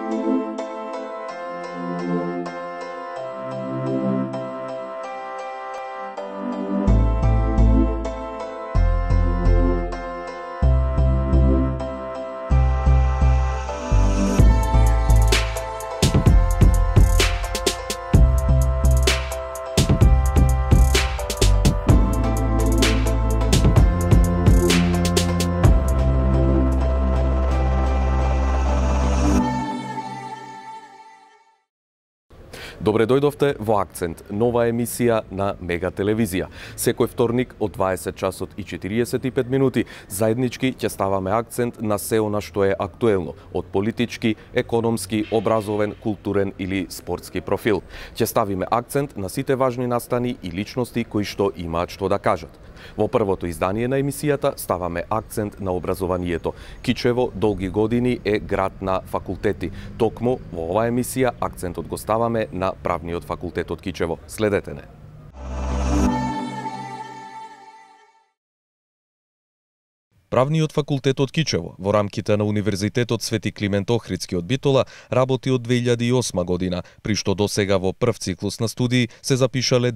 Добре дојдовте во Акцент, нова емисија на Мега телевизија. Секој вторник од 20 часот и 45 минути заеднички ќе ставаме акцент на се она што е актуелно, од политички, економски, образовен, културен или спортски профил. Ќе ставиме акцент на сите важни настани и личности кои што имаат што да кажат. Во првото издание на емисијата ставаме акцент на образованието. Кичево долги години е град на факултети. Токму во оваа емисија акцентот го ставаме на Правниот факултет од Кичево. Следете не. Правниот факултет од Кичево во рамките на Универзитетот Свети Климент Охридски од Битола работи од 2008 година, при што досега во прв циклус на студии се запишале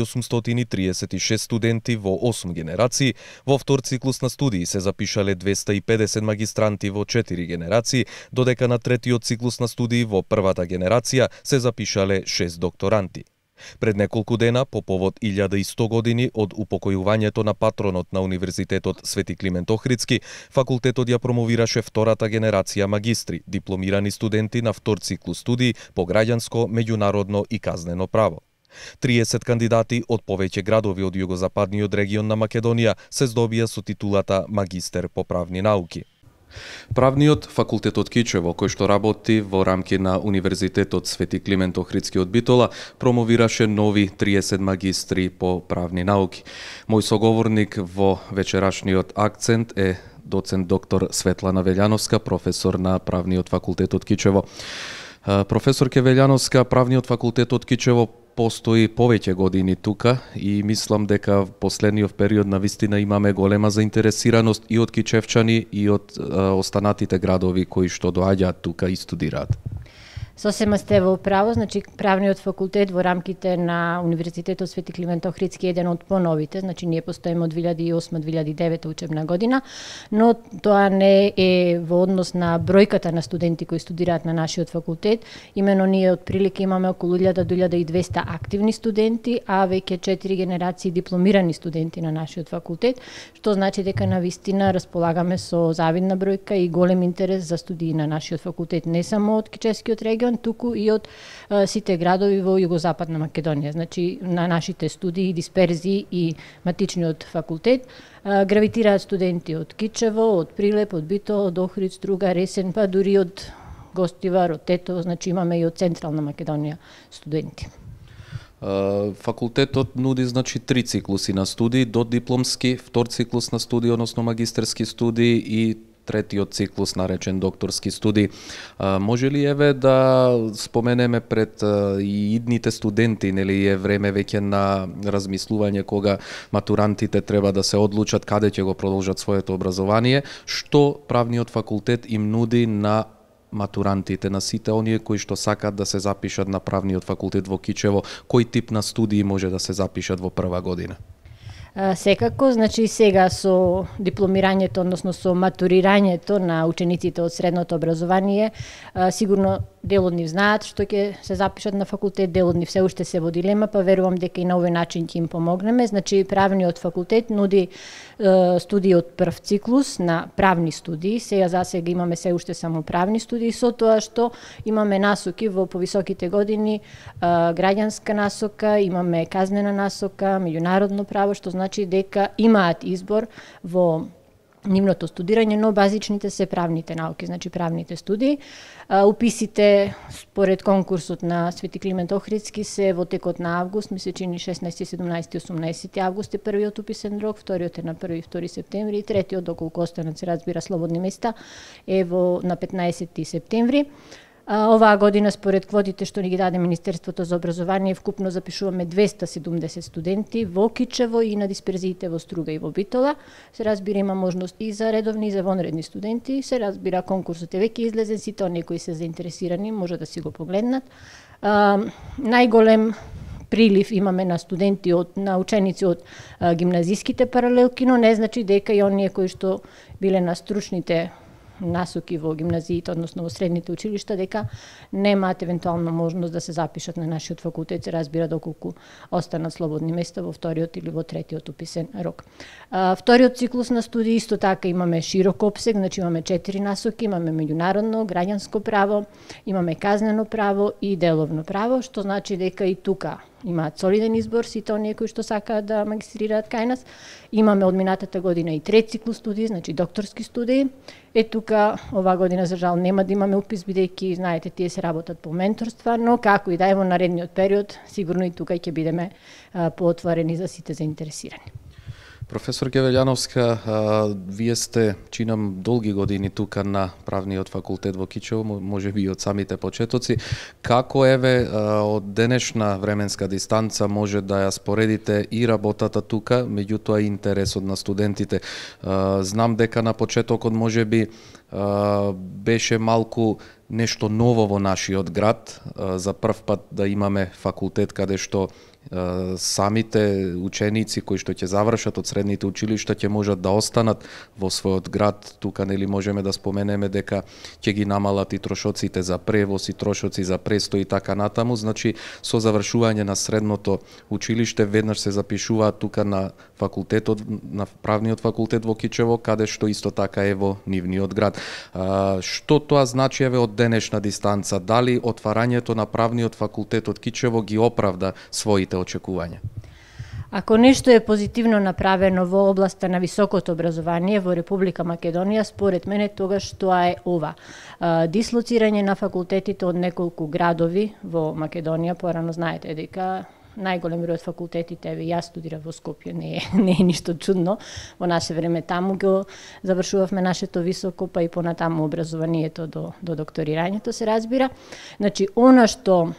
2836 студенти во 8 генерации, во втор циклус на студии се запишале 250 магистранти во 4 генерации, додека на третиот циклус на студии во првата генерација се запишале 6 докторанти. Пред неколку дена, по повод 1100 години од упокојувањето на патронот на Универзитетот Свети Климент Охридски, факултетот ја промовираше втората генерација магистри, дипломирани студенти на втор циклус студии по граѓанско, меѓународно и казнено право. 30 кандидати од повеќе градови од југозападниот регион на Македонија се здобија со титулата магистер по правни науки. Правниот факултет од Кичево, кој што работи во рамки на Универзитетот Свети Климент Охридски од Битола, промовираше нови 30 магистри по правни науки. Мој соговорник во вечерашниот акцент е доцент доктор Светлана Велјановска, професор на Правниот факултет од Кичево. Професор Велјановска, Правниот факултет од Кичево постои повеќе години тука и мислам дека в последниот период навистина имаме голема заинтересираност и од кичевчани и од останатите градови кои што доаѓаат тука и студираат. Сосема сте во право, значи Правниот факултет во рамките на Универзитетот Свети Климент Охридски е еден од поновите, значи ние постоиме од 2008-2009 учебна година, но тоа не е во однос на бројката на студенти кои студираат на нашиот факултет. Имено ние отприлика имаме околу 1000 до 1200 активни студенти, а веќе 4 генерации дипломирани студенти на нашиот факултет, што значи дека навистина располагаме со завидна бројка и голем интерес за студии на нашиот факултет, не само од Кичевскиот регион, туку и од сите градови во југозападна Македонија. Значи, на нашите студии, дисперзии и матичниот факултет гравитираат студенти од Кичево, од Прилеп, од Битола, од Охрид, Струга, Ресен, па дури од Гостивар, од Тетово, значи имаме и од Централна Македонија студенти. Факултетот нуди значи 3 циклуси на студии, додипломски, втор циклус на студии, односно магистерски студии и третиот циклус наречен докторски студии. Може ли еве да споменеме пред и идните студенти, нели е време веќе на размислување кога матурантите треба да се одлучат каде ќе го продолжат своето образование, што Правниот факултет им нуди на матурантите, на сите оние кои што сакаат да се запишат на Правниот факултет во Кичево, кој тип на студии може да се запишат во прва година? Секако, значи сега со дипломирањето, односно со матурирањето на учениците од средното образование, сигурно дел од нив знаат што ќе се запишат на факултет, дел од нив се уште се во дилема, па верувам дека и на овој начин ќе им помогнеме. Значи Правниот факултет нуди студии од прв циклус на правни студии. Засега имаме се уште само правни студии, со тоа што имаме насоки во повисоките години, граѓанска насока, имаме казнена насока, меѓународно право, што значи дека имаат избор во нивното студирање, но базичните се правните науки, значи правните студии. Уписите според конкурсот на Свети Климент Охридски се во текот на август, ми се чини 16, 17, 18 август е првиот уписен рок, вториот е на 1 и 2 септември, и третиот, доколку останат се разбира слободни места, е на 15 септември. Оваа година, според квотите што ни ги даде Министерството за образование, вкупно запишуваме 270 студенти во Кичево и на дисперзиите во Струга и во Битола. Се разбира, има можност и за редовни и за вонредни студенти. Се разбира, конкурсот е веќе излезен, сите оние кои се заинтересирани може да си го погледнат. Најголем прилив имаме на студенти на ученици од гимназиските паралелки, но не значи дека и оние кои што биле на стручните насоки во гимназиите, односно во средните училишта, дека немаат евентуално можност да се запишат на нашиот факултет, се разбира доколку останат слободни места во вториот или во третиот уписен рок. Вториот циклус на студии исто така имаме широк опсег, значи имаме 4 насоки, имаме меѓународно, граѓанско право, имаме казнено право и деловно право, што значи дека и тука имаат солиден избор сите оние кои што сакаат да магистрираат кај нас. Имаме од минатата година и трет циклус студии, значи докторски студии. Тука оваа година за жал нема да имаме упис, бидејќи знаете тие се работат по менторства, но како и да е во наредниот период, сигурно и тука ќе бидеме поотворени за сите заинтересирани. Професор Гевелјановска, вие сте, чинам, долги години тука на Правниот факултет во Кичево, може би од самите почетоци. Како еве од денешна временска дистанца може да ја споредите и работата тука, меѓутоа и интересот на студентите? Знам дека на почетокот може би беше малку нешто ново во нашиот град, за прв пат да имаме факултет каде што самите ученици кои што ќе завршат од средните училишта ќе можат да останат во својот град. Тука нели можеме да споменеме дека ќе ги намалат и трошоците за превоз и трошоци за престој и така натаму. Значи со завршување на средното училиште веднаш се запишуваат тука на факултетот, на Правниот факултет во Кичево, каде што исто така е во нивниот град. Што тоа значи еве од денешна дистанца? Дали отварањето на Правниот факултет од Кичево ги оправда своите очекувања? Ако нешто е позитивно направено во областа на високото образование во Република Македонија, според мене тогаш тоа е ова. Дислоцирање на факултетите од неколку градови во Македонија, порано знаете дека најголем број од факултетите, еве јас студирав во Скопје, не е ништо чудно. Во наше време таму го завршувавме нашето високо, па и понатаму образованието до докторирањето, се разбира. Значи, она што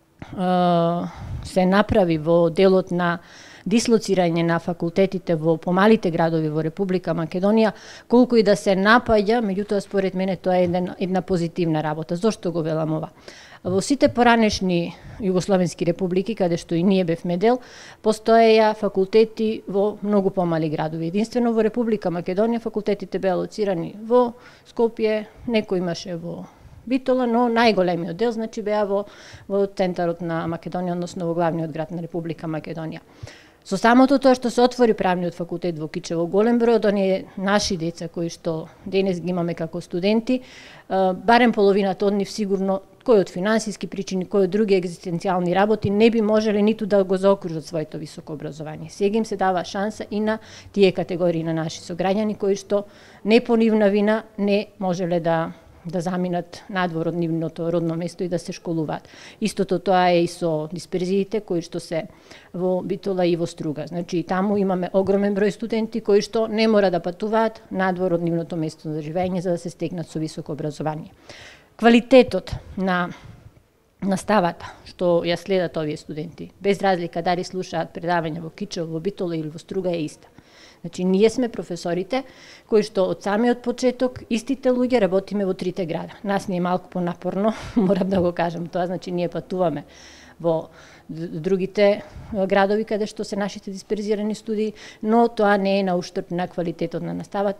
се направи во делот на дислоцирање на факултетите во помалите градови во Република Македонија, колку и да се напаѓа, меѓутоа според мене тоа е една позитивна работа. Зошто го велам ова? Во сите поранешни југословенски републики, каде што и ние бевме дел, постоеја факултети во многу помали градови. Единствено во Република Македонија факултетите беа лоцирани во Скопје, некој имаше во Битола, но најголемиот дел значи беа во центарот на Македонија, односно во главниот град на Република Македонија. Со самото тоа што се отвори Правниот факултет во Кичево, голем број од оние наши деца кои што денес ги имаме како студенти, барем половината од нив сигурно, кој од финансиски причини, кој од други екзистенцијални работи, не би можеле ниту да го заокружат своето високо образование. Сега им се дава шанса и на тие категории на наши сограѓани кои што не по нивна вина не можеле да заминат надвор од нивното родно место и да се школуваат. Истото тоа е и со дисперзиите кои што се во Битола и во Струга. Значи таму имаме огромен број студенти кои што не мора да патуваат надвор од нивното место за живење за да се стекнат со високо образование. Квалитетот на наставата што ја следат овие студенти, без разлика дали слушаат предавања во Кичево, во Битола или во Струга, е иста. Значи, ние сме професорите кои што од самиот почеток истите луѓе работиме во трите града. Нас не е малку понапорно, морам да го кажам тоа, значи ние патуваме во другите градови каде што се нашите дисперзирани студии, но тоа не е на уштрб на квалитетот на наставата,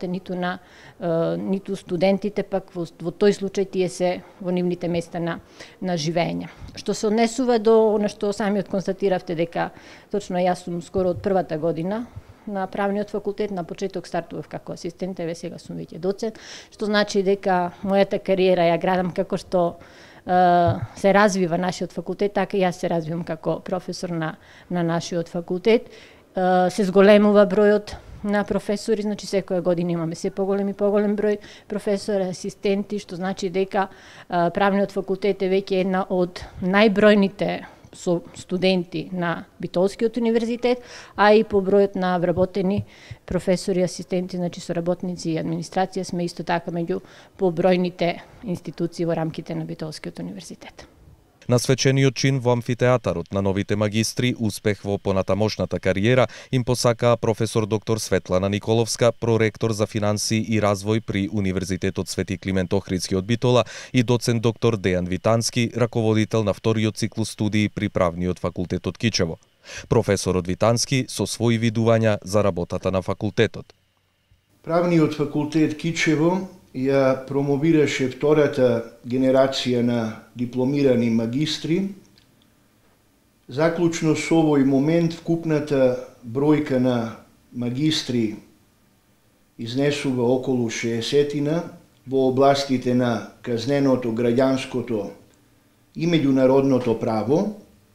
ниту студентите, пак во тој случај тие се во нивните места на живење. Што се однесува до она што самиот констатиравте дека точно јас сум скоро од првата година на Правниот факултет, на почеток стартував како асистент, еве сега сум веќе доцент, што значи дека мојата кариера ја градам како што се развива нашиот факултет, така и јас се развивам како професор на нашиот факултет. Се зголемува бројот на професори, значи секоја година имаме се поголем број професори, асистенти, што значи дека Правниот факултет е веќе една од најбројните со студенти на Битолскиот универзитет, а и по бројот на вработени професори, асистенти, значи соработници и администрација сме исто така меѓу побројните институции во рамките на Битолскиот универзитет. На свечениот чин во амфитеатарот на новите магистри успех во понатамошната кариера им посакаа професор доктор Светлана Николовска, проректор за финансии и развој при Универзитетот Свети Климент Охридски од Битола, и доцент доктор Дејан Витански, раководител на вториот циклус студии при Правниот факултет од Кичево. Професорот Витански со своји видувања за работата на факултетот. Правниот факултет Кичево ја промовираше втората генерација на дипломирани магистри. Заклучно со овој момент вкупната бројка на магистри изнесува околу 60 во областите на казненото, граѓанското и меѓународното право.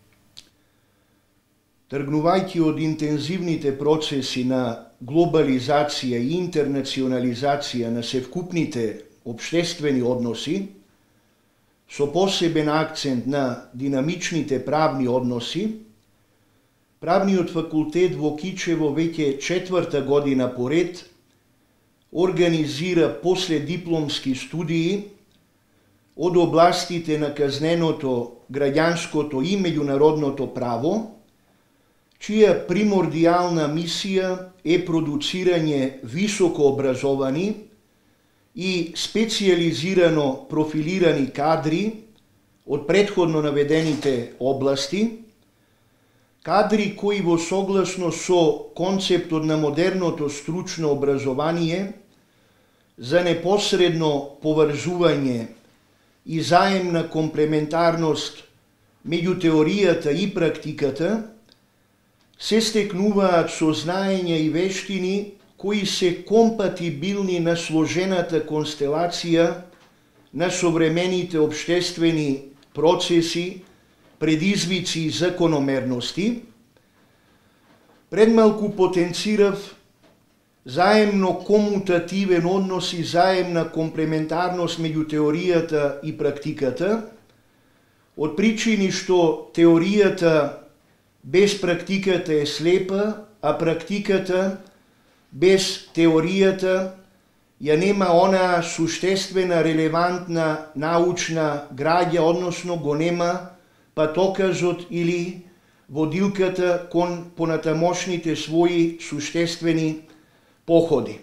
Тргнувајќи од интензивните процеси на глобализација и интернационализација на севкупните општествени односи, со посебен акцент на динамичните правни односи, Правниот факултет во Кичево веќе 4-та година поред организира последипломски студии од областите на казненото, граѓанското и меѓународното право, чија примордијална мисија е продуцирање високо образовани и специјализирано профилирани кадри од претходно наведените области, кадри кои во согласно со концептот на модерното стручно образование за непосредно поврзување и заемна комплементарност меѓу теоријата и практиката, се стекнуваат со знаења и вештини кои се компатибилни на сложената констелација на современите општествени процеси, предизвици и закономерности. Предмалку потенцирав заемно комутативен однос и заемна комплементарност меѓу теоријата и практиката, од причини што теоријата без практиката е слепа, а практиката без теоријата ја нема онаа суштествена, релевантна, научна граѓа, односно го нема патоказот или водилката кон понатамошните своји суштествени походи.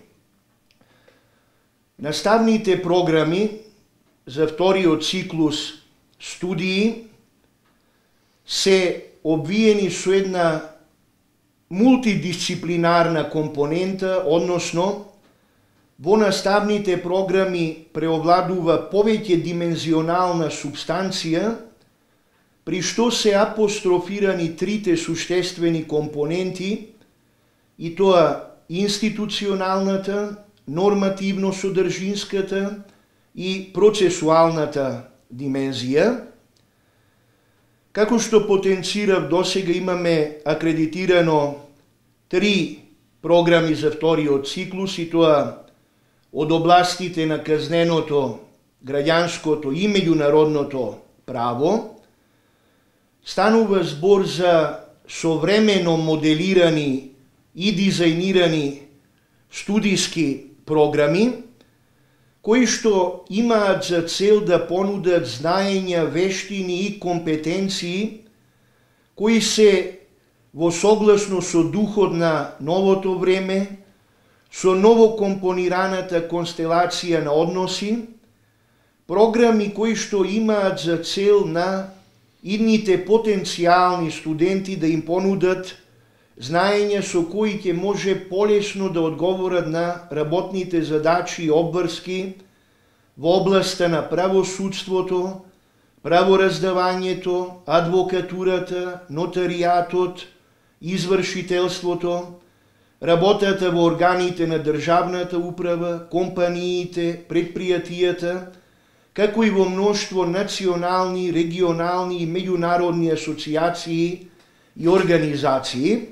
Наставните програми за вториот циклус студии се обвиени со една мултидисциплинарна компонента, односно во наставните програми преовладува повеќе димензионална субстанција, при што се апострофирани трите суштествени компоненти, и тоа институционалната, нормативно-содржинската и процесуалната димензија. Како што потенцирав, досега имаме акредитирано 3 програми за вториот циклус, и тоа од областите на казненото, граѓанското и меѓународното право. Станува збор за современо моделирани и дизајнирани студиски програми, кои што имаат за цел да понудат знаења, вештини и компетенции, кои се во согласно со духот на новото време, со новокомпонираната констелација на односи, програми кои што имаат за цел на идните потенцијални студенти да им понудат знаења со кои ќе може полесно да одговорат на работните задачи и обврски во областа на правосудството, правораздавањето, адвокатурата, нотаријатот, извршителството, работата во органите на државната управа, компаниите, предпријатијата, како и во мноштво национални, регионални и меѓународни асоциации и организации.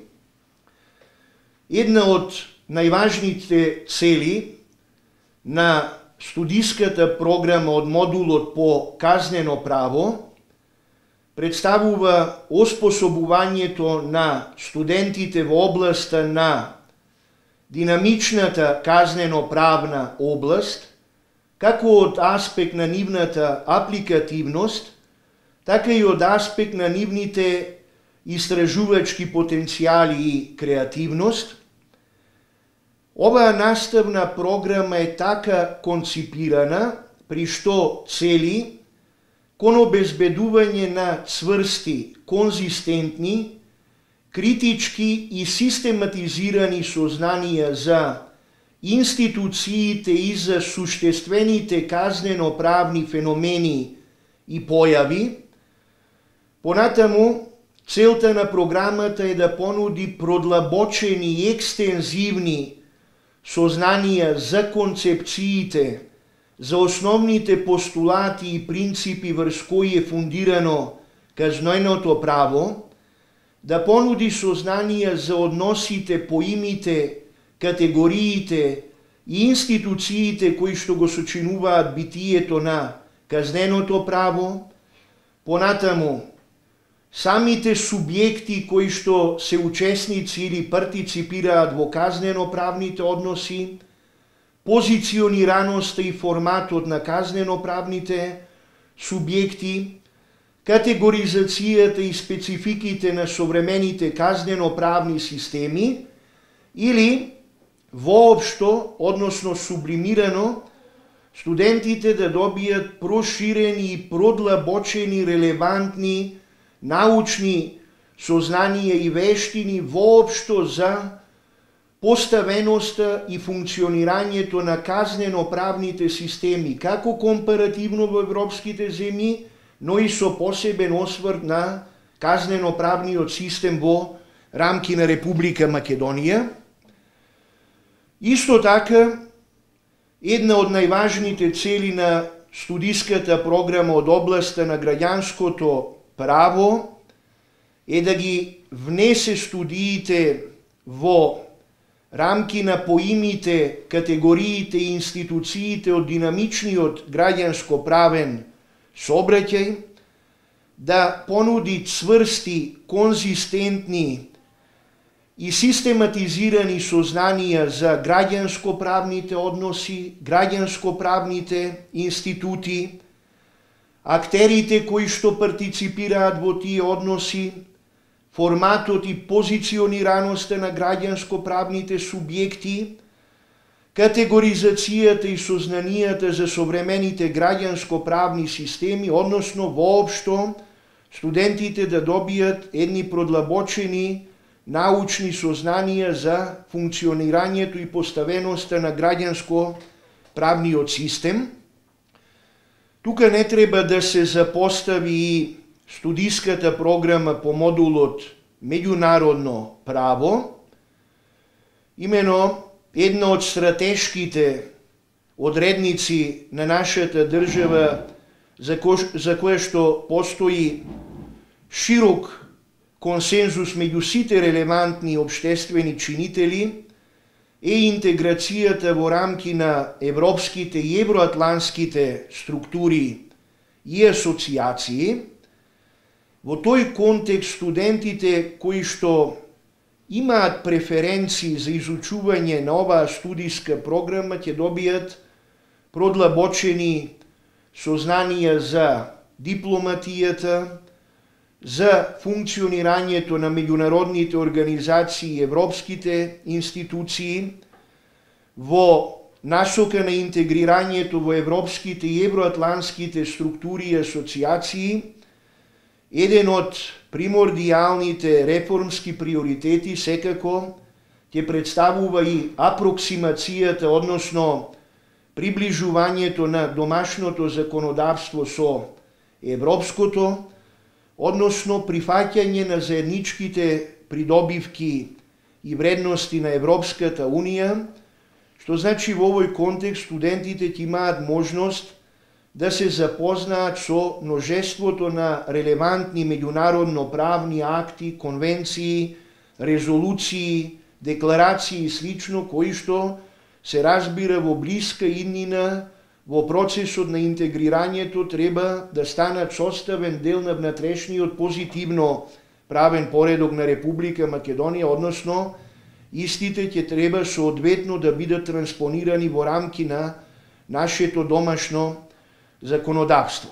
Една од најважните цели на студиската програма од модулот по казнено право представува оспособувањето на студентите во областа на динамичната казнено-правна област, како од аспект на нивната апликативност, така и од аспект на нивните истражувачки потенцијали и креативност. Оваа наставна програма е така конципирана, при што цели кон обезбедување на цврсти, конзистентни, критички и систематизирани сознанија за институциите и за суштествените казнено-правни феномени и појави. Понатаму, целта на програмата е да понуди продлабочени и екстензивни сознанија за концепциите, за основните постулати и принципи врз кои е фундирано казненото право, да понуди сознанија за односите, поимите, категориите и институциите кои што го сочинуваат битието на казненото право, понатаму самите субјекти кои што се учесници или партиципираат во казнено-правните односи, позиционираноста и форматот на казнено-правните субјекти, категоризацијата и спецификите на современите казнено-правни системи или воопшто, односно сублимирано, студентите да добијат проширени и продлабочени релевантни научни сознанија и вештини воопшто за поставеноста и функционирањето на казнено-правните системи, како компаративно во европските земји, но и со посебен осврт на казнено-правниот систем во рамки на Република Македонија. Исто така, една од најважните цели на студиската програма од областа на граѓанското право е да ги внесе студиите во рамки на поимите, категориите и институциите од динамичниот граѓанско-правен сообраќај, да понуди цврсти, конзистентни и систематизирани сознанија за граѓанско-правните односи, граѓанско-правните институти, актерите кои што партиципираат во тие односи, форматот и позиционираноста на граѓанско-правните субјекти, категоризацијата и сознанијата за современите граѓанско-правни системи, односно воопшто студентите да добијат едни продлабочени научни сознанија за функционирањето и поставеноста на граѓанско-правниот систем. Тука не треба да се запостави и студиската програма по модулот меѓународно право. Имено, една од стратешките одредници на нашата држава за кое што постои широк консензус меѓу сите релевантни општествени чинители е интеграцијата во рамки на европските и евроатлантските структури и асоциации. Во тој контекст студентите кои што имаат преференции за изучување на оваа студиска програма ќе добијат продлабочени сознанија за дипломатијата, за функционирањето на меѓународните организации и европските институции, во насока на интегрирањето во европските и евроатлантските структури и асоциации. Еден од примордијалните реформски приоритети секако ќе представува и апроксимацијата, односно приближувањето на домашното законодавство со европското, односно прифаќање на заедничките придобивки и вредности на Европската Унија, што значи во овој контекст студентите ќе имаат можност да се запознаат со множеството на релевантни меѓународно правни акти, конвенции, резолуции, декларации и слично, кои што се разбира во блиска иднина во процесот на интегрирањето треба да станат составен дел на внатрешниот позитивно правен поредок на Република Македонија, односно истите ќе треба соодветно да бидат транспонирани во рамки на нашето домашно законодавство.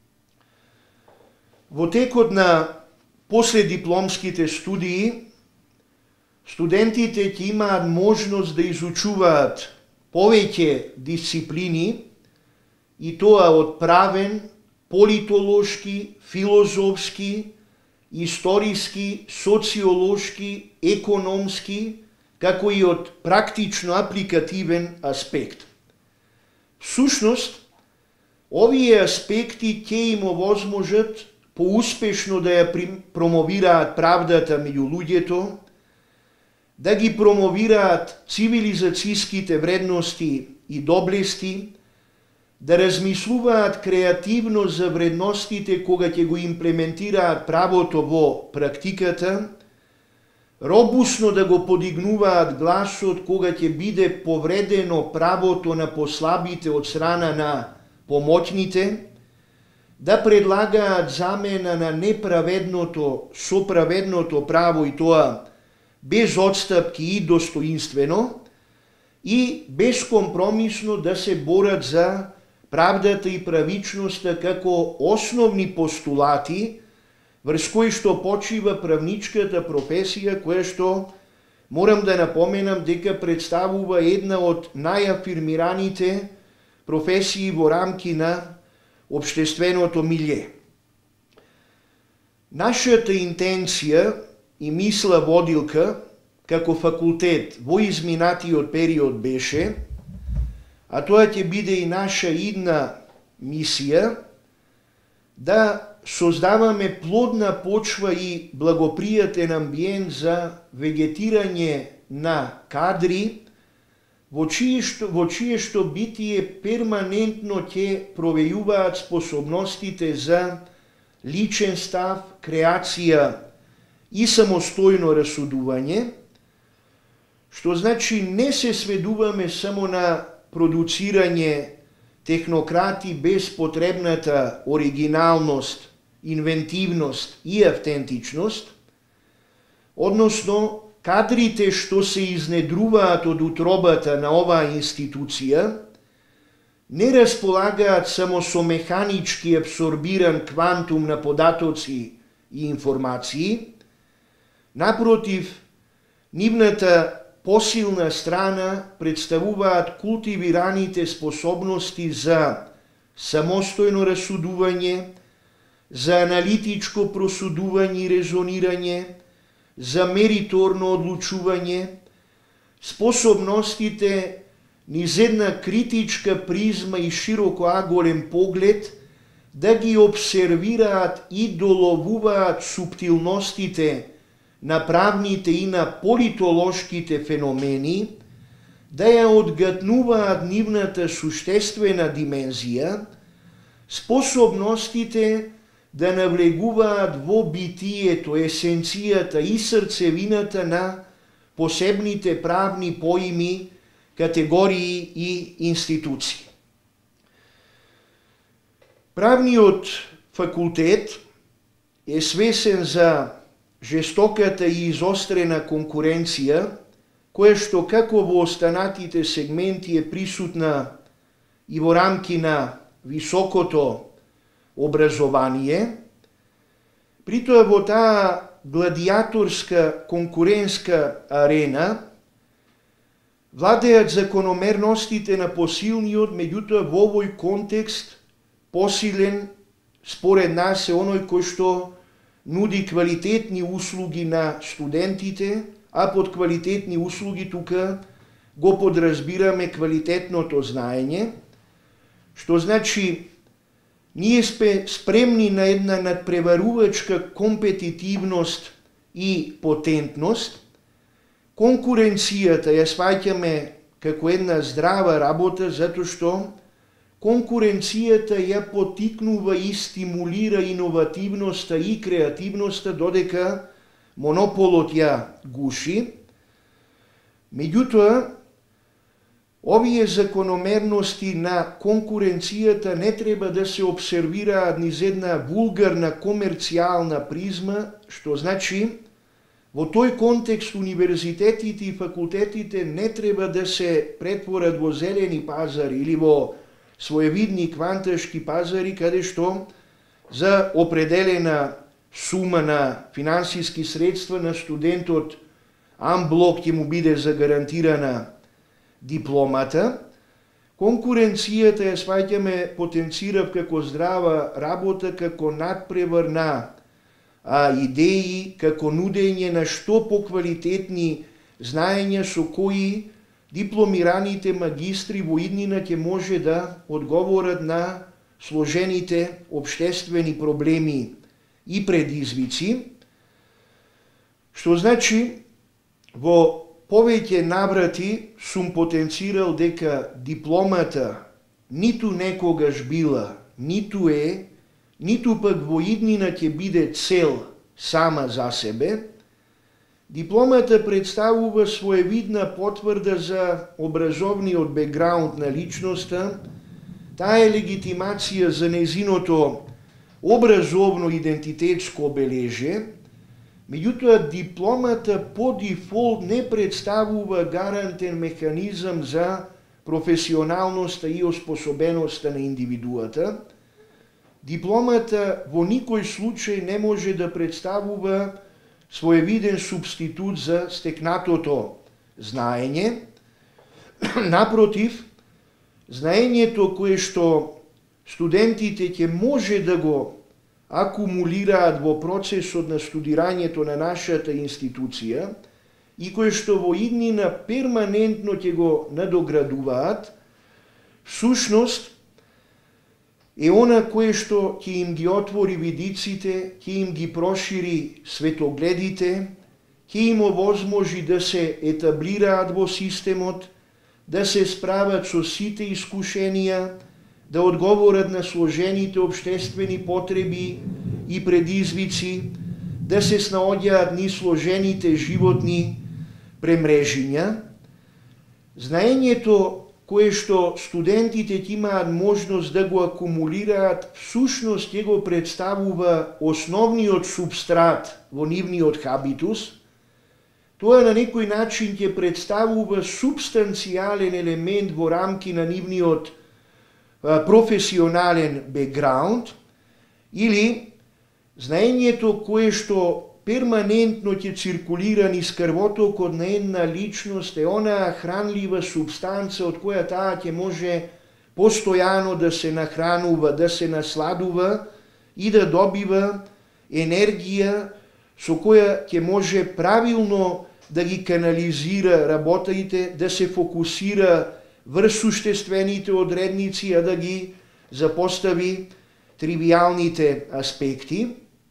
Во текот на последипломските студии, студентите ќе имаат можност да изучуваат повеќе дисциплини, и тоа од правен, политолошки, филозофски, историски, социолошки, економски, како и од практично апликативен аспект. Всушност, овие аспекти ќе им овозможат поуспешно да ја промовираат правдата меѓу луѓето, да ги промовираат цивилизацијските вредности и доблести, да размислуваат креативно за вредностите кога ќе го имплементираат правото во практиката, робусно да го подигнуваат гласот кога ќе биде повредено правото на послабите од страна на помоќните, да предлагаат замена на неправедното со праведното право, и тоа без отстапки и достоинствено, и безкомпромисно да се борат за правдата и правичноста како основни постулати врз кои што почива правничката професија, која што, морам да напоменам, дека представува една од најафирмираните професии во рамки на општественото милје. Нашата интенција и мисла водилка како факултет во изминатиот период беше, а тоа ќе биде и наша идна мисија, да создаваме плодна почва и благопријатен амбиент за вегетирање на кадри, во чие што битие перманентно ќе провејуваат способностите за личен став, креација и самостојно расудување, што значи не се сведуваме само на продуцирање технократи без потребната оригиналност, инвентивност и автентичност, односно кадрите што се изнедруваат од утробата на оваа институција не располагаат само со механички абсорбиран квантум на податоци и информации, напротив, нивната посилна страна представуваат култивираните способности за самостојно расудување, за аналитичко просудување и резонирање, за мериторно одлучување, способностите низ една критичка призма и широкоаголен поглед да ги обсервираат и доловуваат суптилностите на правните и на политолошките феномени, да ја одгатнуваат нивната суштествена димензија, способностите да навлегуваат во битието, есенцијата и срцевината на посебните правни поими, категории и институции. Правниот факултет е свесен за жестоката и изострена конкуренција, која што како во останатите сегменти е присутна и во рамки на високото образование, притоа во таа гладиаторска конкуренска арена владеат закономерностите на посилниот, меѓутоа во овој контекст посилен според нас е оној кој што нуди квалитетни услуги на студентите, а под квалитетни услуги тука го подразбираме квалитетното знаење, што значи ние сме спремни на една надпреварувачка компетитивност и потентност. Конкуренцијата ја сваќаме како една здрава работа, затоа што конкуренцијата ја потикнува и стимулира иновативноста и креативноста, додека монополот ја гуши. Меѓутоа, Овие закономерности на конкуренцијата не треба да се обсервираат низ една вулгарна комерцијална призма, што значи во тој контекст универзитетите и факултетите не треба да се претворат во зелени пазари или во своевидни кванташки пазари, каде што за определена сума на финансиски средства на студентот амблок ќе му биде загарантирана дипломата. Конкуренцијата ја сваќаме, потенцирав како здрава работа, како надпревар на идеи, како нудење на што поквалитетни знаења со кои дипломираните магистри во иднина ќе може да одговорат на сложените обштествени проблеми и предизвици, што значи во повеќе наврати сум потенцирал дека дипломата ниту некогаш била, ниту е, ниту пак во иднина ќе биде цел сама за себе. Дипломата представува своевидна потврда за образовниот бекграунд на личноста. Таа е легитимација за нејзиното образовно идентитетско обележје. Меѓутоа, дипломата по дефолт не представува гарантен механизам за професионалноста и оспособеноста на индивидуата. Дипломата во никој случај не може да представува своевиден субститут за стекнатото знаење. Напротив, знаењето кое што студентите ќе може да го акумулираат во процесот на студирањето на нашата институција и кое што во иднина перманентно ќе го надоградуваат, всушност е она кое што ќе им ги отвори видиците, ќе им ги прошири светогледите, ќе им овозможи да се етаблираат во системот, да се справат со сите искушенија, да одговорат на сложените обштествени потреби и предизвици, да се снаоѓаат низ сложените животни премрежиња. Знаењето кое што студентите ќе имаат можност да го акумулираат, всушност ќе го представува основниот субстрат во нивниот хабитус. Тоа на некој начин ќе представува субстанцијален елемент во рамки на нивниот професионален бекграунд, или знаењето кое што перманентно ќе циркулира низ крвотокот на една личност е онаа хранлива субстанца од која таа ќе може постојано да се нахранува, да се насладува и да добива енергија со која ќе може правилно да ги канализира работите, да се фокусира врз суштествените одредници, а да ги запостави тривијалните аспекти.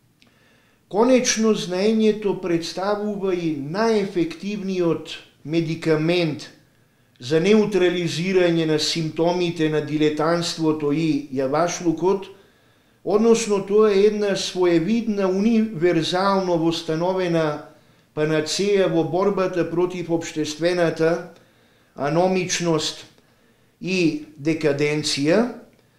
Конечно, знаењето представува и најефективниот медикамент за неутрализирање на симптомите на дилетанството и јавашлукот, односно тоа е една своевидна, универзално востановена панацеја во борбата против општествената аномичност и декаденција.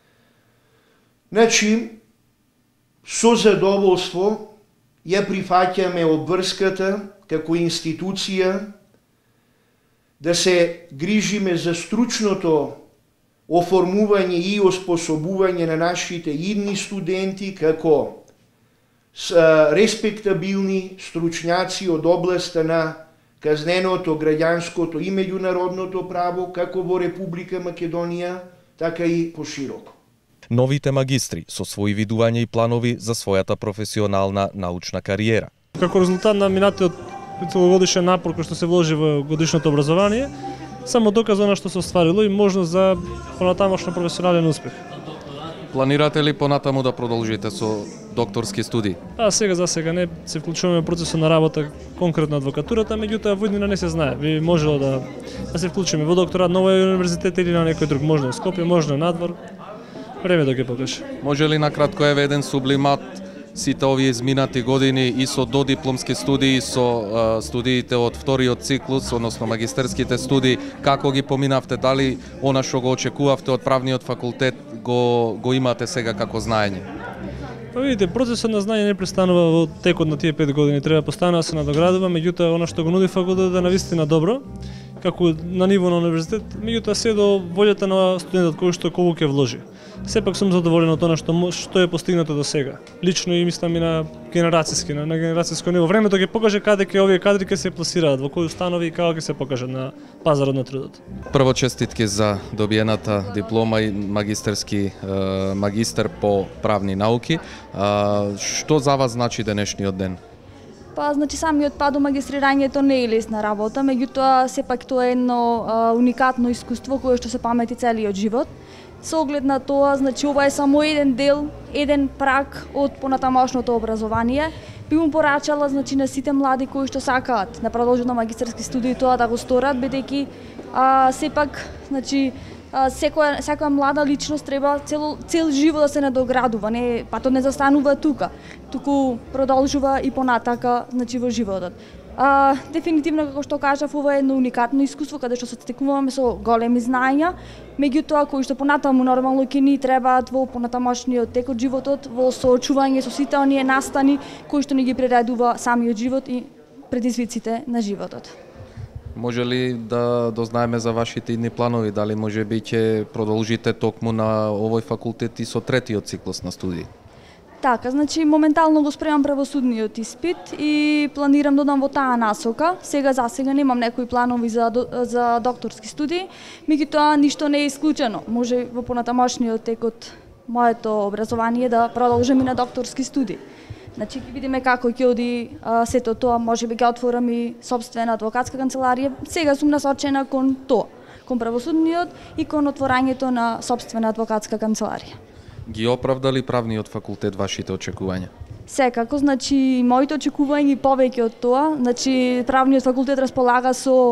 Значи, со задоволство ја прифаќаме обврската како институција да се грижиме за стручното оформување и оспособување на нашите идни студенти како респектабилни стручњаци од областа на казненото, граѓанското и меѓународното право, како во Република Македонија, така и пошироко. Новите магистри со своји видувања и планови за својата професионална научна кариера. Како резултат на минатиот целогодишен напор кој што се вложи во годишното образование, само доказа она што се остварило и можност за понатамошно професионален успех. Планирате ли понатаму да продолжите со докторски студии? Сега за сега не се вклучуваме во процесот на работа конкретно адвокатурата, меѓутоа во иднина не се знае. Би можело да се вклучиме во докторат на овој универзитет или на некој друг, можно во Скопје, можно надвор. Време да ќе покаже. Може ли накратко еве еден сублимат сите овие изминати години и со додипломски студии, со студиите од вториот циклус, односно магистерските студии, како ги поминавте? Дали она што го очекувавте од правниот факултет го имате сега како знаење? Па видите, процесот на знаење не престанува во текот на тие 5 години, треба постојано да се надоградува, меѓутоа она што го нуди факултетот е навистина добро, како на ниво на универзитет, меѓутоа се до волјата на студентот кој што колку ќе вложи. Сепак сум задоволен од тоа што е постигнато до сега. Лично и мислам и на генерацијско ниво. Времето ќе покаже каде ќе овие кадри ќе се пласираат, во кои установи и како ќе се покажат на пазарот на трудот. Прво честитки за добиената диплома и магистер по правни науки. Што за вас значи денешниот ден? Па, значи самиот пат до магистрирањето не е лесна работа, меѓутоа сепак тоа е едно уникатно искуство кое што се памети целиот живот. Со оглед на тоа, значи ова е само еден дел, еден праг од понатамошното образование. Би му порачала, значи, на сите млади кои што сакаат да продолжат на магистерски студии тоа да го сторат, бидејќи сепак, значи, секоја млада личност треба цел живот да се надоградува, патот не застанува тука, туку продолжува и понатака, значи, во животот. Дефинитивно, како што кажав, ова е едно уникатно искуство каде што се стекнуваме со големи знаења, меѓутоа кои што понатаму нормално ќе ни требаат во понатамошниот тек од животот, во соочување со сите оние настани кои што ни ги приредува самиот живот и предизвиците на животот. Може ли да дознаеме за вашите идни планови, дали може би ќе продолжите токму на овој факултет и со третиот циклус на студии? Така, значи моментално го спремам правосудниот испит и планирам да одам во таа насока. Сега немам некои планови за докторски студии, меѓутоа ништо не е исклучено. Може во понатамошниот тек од моето образование да продолжам и на докторски студии. Значи ќе видиме како ќе оди сето тоа, можеби ќе отворам и сопствена адвокатска канцеларија. Сега сум насочена кон тоа, кон правосудниот и кон отворањето на сопствена адвокатска канцеларија. Ги оправдали правниот факултет вашите очекувања? Секако, значи моите очекувања и повеќе од тоа. Значи правниот факултет располага со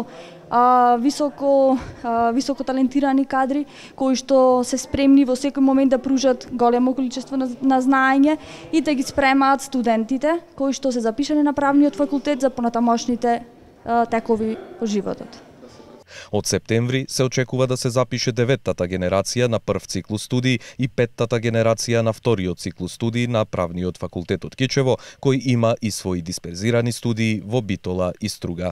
високо талентирани кадри кои што се спремни во секој момент да пружат големо количество на знаење и да ги спремаат студентите кои што се запишани на правниот факултет за понатамошните текови во животот. Од септември се очекува да се запише 9-тата генерација на прв циклус студии и 5-тата генерација на вториот циклус студии на Правниот факултет од Кичево, кој има и своји дисперзирани студии во Битола и Струга.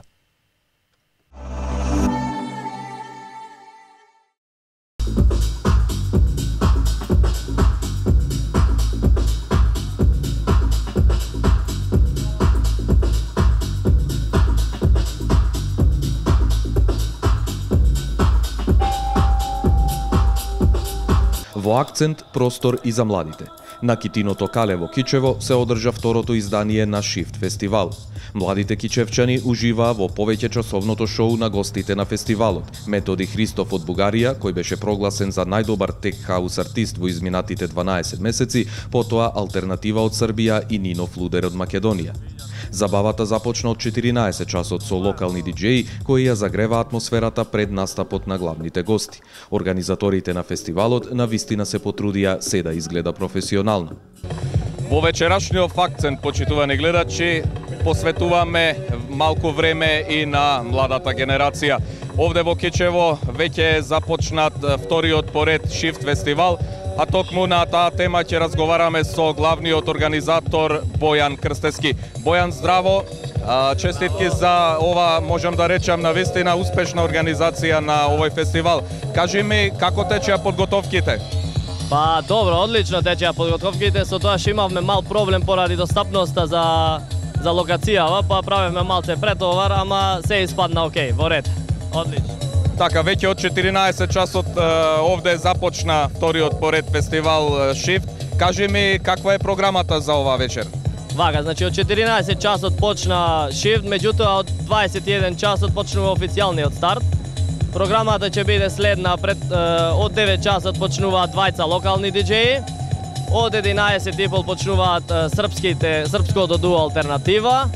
Во акцент простор и за младите. На Китиното кале во Кичево се одржа второто издание на Shift фестивал. Младите кичевчани уживаа во повеќе часовното шоу на гостите на фестивалот. Методи Христов од Бугарија, кој беше прогласен за најдобар тек хаус артист во изминатите 12 месеци, потоа Алтернатива од Србија и Нино Флудер од Македонија. Забавата започна од 14 часот со локални диџеи кои ја загрева атмосферата пред настапот на главните гости. Организаторите на фестивалот навистина се потрудија се да изгледа професионално. Во вечерашниот акцент, почитувани гледачи, посветуваме малку време и на младата генерација. Овде во Кичево веќе започнат вториот поред Shift фестивал, а токму на таа тема ќе разговараме со главниот организатор Бојан Крстески. Бојан, здраво, честитки за ова, можам да речам, навистина успешна организација на овој фестивал. Кажи ми, како течеа подготовките? Па добро, одлично течеа подготовките, со тоа што имавме мал проблем поради достапноста за локацијава, па правевме малце претовар, ама се испадна окей, во ред. Одлично. Така, веќе од 14 часот овде започна вториот поред фестивал Shift. Кажи ми, каква е програмата за ова вечер? Вака, значи од 14 часот почна Shift, меѓутоа од 21 часот почнува официјалниот старт. Програмата ќе биде следна, од 9 часот почнуваат двајца локални диџеи, од 11:30 почнуваат српското дуо Алтернатива,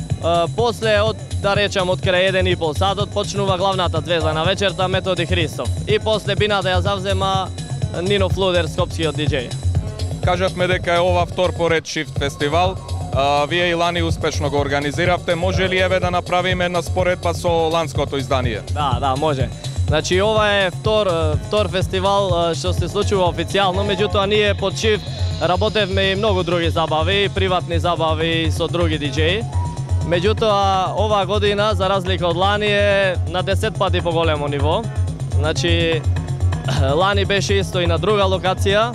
после од, да речам, од крај 1,5 сатот почнува главната звезда на вечерта Методи Христов и после бината ја завзема Нино Флудер, скопскиот диџеј. кажавме дека е ова втор поред Shift фестивал. Вие и лани успешно го организиравте. Може ли еве да направиме на споредба со ланското издание? Да, може. Значи ова е втор фестивал што се случува официјално, меѓутоа ние под Shift работевме и многу други забави, приватни забави со други диџеи. Меѓутоа оваа година, за разлика од лани, е на 10 пати поголемо ниво. Значи лани беше исто и на друга локација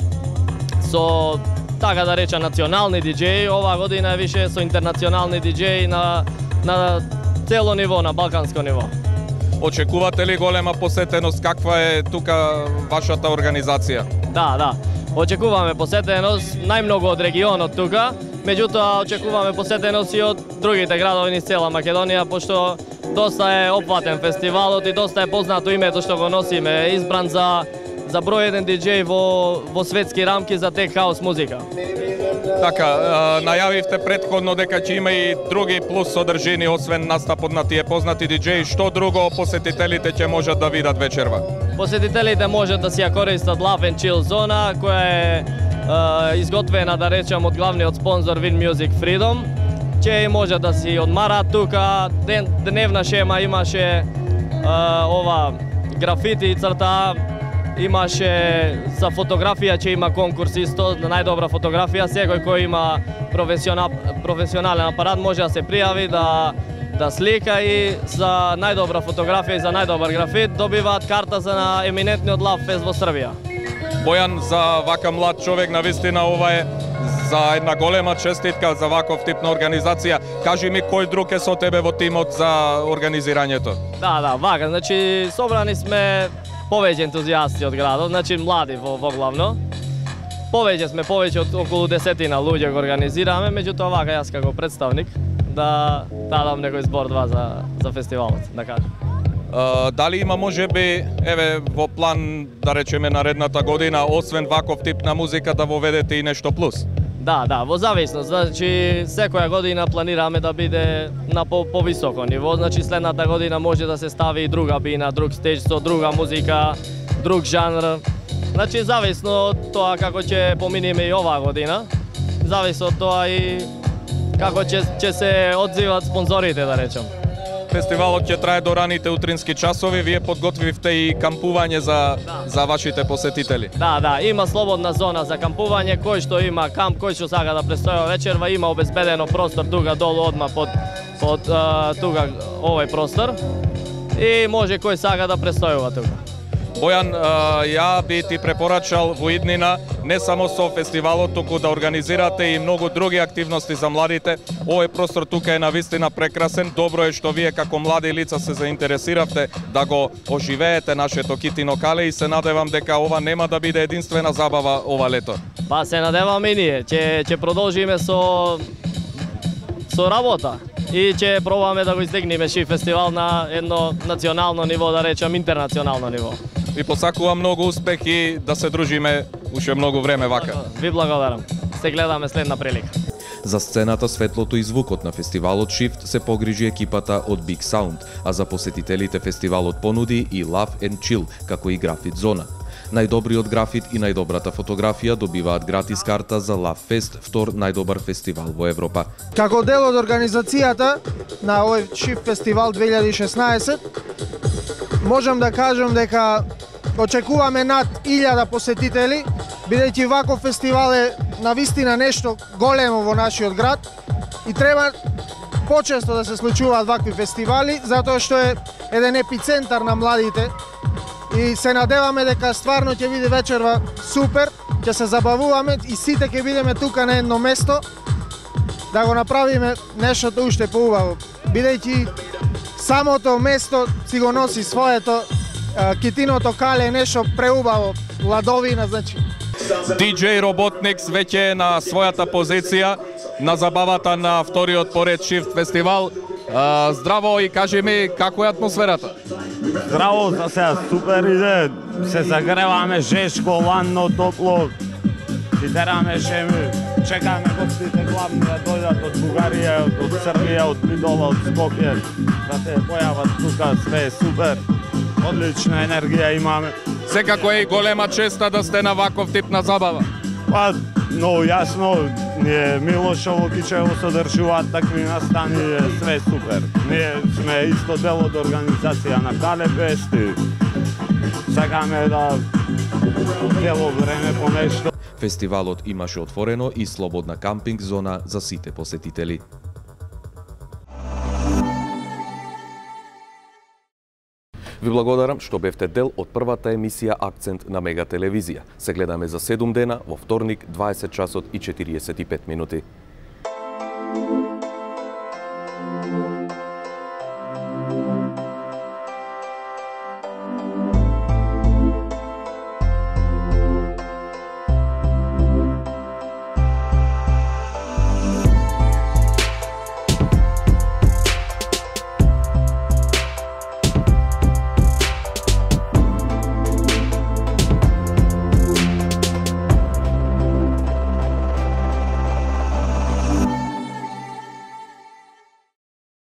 со, така да реча, национални диџеи. Оваа година е више со интернационални диџеи на цело ниво, на балканско ниво. Очекувате ли голема посетеност? Каква е тука вашата организација? Да. Очекуваме посетеност најмногу од регионот тука, меѓутоа очекуваме посетеност и од другите градови низ цела Македонија, пошто доста е опфатен фестивалот и доста е познато името што го носиме, избран за број еден диџеј во светски рамки за тек хаус музика. Така, најавивте претходно дека ќе има и други плюс содржини освен настапот на тие познати диџеи. Што друго посетителите ќе можат да видат вечерва? Посетителите можат да си ја користат Laugh and Chill зона, која е изготвена, да речам, од главниот спонзор Win Music Freedom. Ќе можат да си одмарат тука. Дневна шема имаше ова графити и црта, имаше за фотографија, ќе има конкурс исто на најдобра фотографија. Секој кој има професионален апарат може да се пријави да слика и за најдобра фотографија и за најдобар графит добиваат карта за на еминентниот Love Fest во Србија. Бојан, за вака млад човек навистина ова е за една голема честитка за ваков тип на организација. Кажи ми кој друг е со тебе во тимот за организирањето? Да, вака, значи собрани сме повеќе ентузијасти од градот, значи млади во главно. Повеќе од околу 10 луѓе го организираме, меѓутоа вака јас како представник да дадам некој збор-два за фестивалот, да кажам. Дали има можеби во план, да речеме, наредната година, освен ваков тип на музика, да воведете и нешто плюс? Да, во зависност. Значи, секоја година планираме да биде на повисоко ниво. Значи, следната година може да се стави и друга бина, друг стеж со друга музика, друг жанр. Значи, зависно од тоа како ќе поминеме и оваа година. Зависи од тоа и како ќе се одзиват спонзорите, да речем. Фестивалот ќе трае до раните утрински часови. Вие подготвивте и кампување за вашите посетители. Да, има слободна зона за кампување. Кој што има камп, кој што сака да престојува вечерва, има обезбедено простор тука долу одма под тука овој простор. И може кој сака да престојува тука. Бојан, ја би ти препорачал во иднина не само со фестивалот, туку да организирате и многу други активности за младите. Овој простор тука е навистина прекрасен. Добро е што вие како млади лица се заинтересиравте да го оживеете нашето Китино кале и се надевам дека ова нема да биде единствена забава ова лето. Па се надевам и ние. Ќе продолжиме со работа и ќе пробаме да го издигнеме Shift фестивал на едно национално ниво, да речам интернационално ниво. Ви посакувам многу успех и да се дружиме уште многу време вака. Ви благодарам. Се гледаме следна прилика. За сцената, светлото и звукот на фестивалот Shift се погрижи екипата од Big Sound, а за посетителите фестивалот понуди и Laugh and Chill, како и графит зона. Најдобриот графит и најдобрата фотографија добиваат гратис карта за Love Fest, втор најдобар фестивал во Европа. Како дел од организацијата на овој Shift фестивал 2016, можам да кажам дека очекуваме над 1000 посетители, бидејќи ваков фестивал е навистина нешто големо во нашиот град и треба почесто да се случуваат вакви фестивали, затоа што е еден епицентар на младите и се надеваме дека стварно ќе биде вечерва супер, ќе се забавуваме и сите ќе бидеме тука на едно место да го направиме нештото уште поубаво, бидејќи самото место си го носи своето, Китиното кале е нешто преубаво, ладовина, значи. DJ Robotniks веќе е на својата позиција на забавата на вториот поред Shift фестивал. Здраво и кажи ми како е атмосферата? Здраво, за сега супер иде, се загреваме жешко, ладно, топло, си тераме шеми, чекаме гостите главни да дојдат од Бугарија, од Србија, од Бидола, од Скопје, да се појават тука, све е супер, одлична енергија имаме. Секако е и голема честа да сте на ваков тип на забава. Па, но јасно, ние Милошово Кичево содржуваат такви настани, е све супер. Ние сме исто дел од организација на Калепест и сакаме да цело време по нешто. Фестивалот имаше отворено и слободна кампинг зона за сите посетители. Ви благодарам што бевте дел од првата емисија Акцент на Мега телевизија. Се гледаме за 7 дена во вторник 20 часот и 45 минути.